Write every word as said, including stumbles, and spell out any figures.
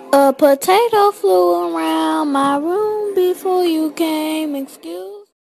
A potato flew around my room before you came. Excuse